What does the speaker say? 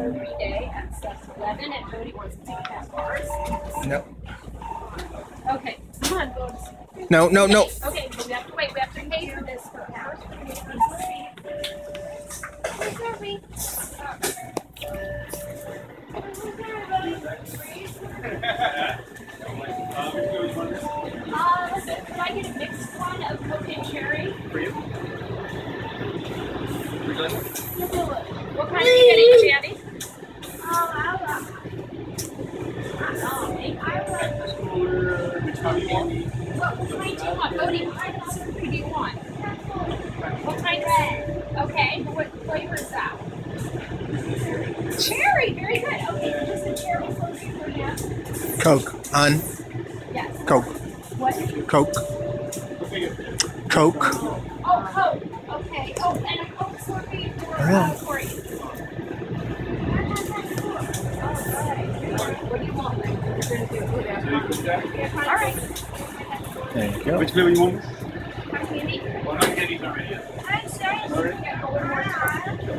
Slurpee Day at 7-Eleven, and Bodie wants to take that bars. No. Okay, come on, Bodie. No, no, no. Okay, but we have to wait. We have to pay for this first. Where's Slurpee? Can I get a mixed one of Coke and cherry? For you? What kind are you getting, Shandy? Which one do you want? What kind do you want? Bodie, what kind of Slurpee do you want? What kind? Red. Okay, what flavor is that? Cherry, very good. Okay, just a cherry Slurpee for you. Coke. On. Yes. Coke. What? Coke. Coke. Oh, Coke. Okay. Oh, and a Coke Slurpee for Corey. What do you want? All right. There you go. Which flavor you want? Candy? Well, not candies already. I'm sorry.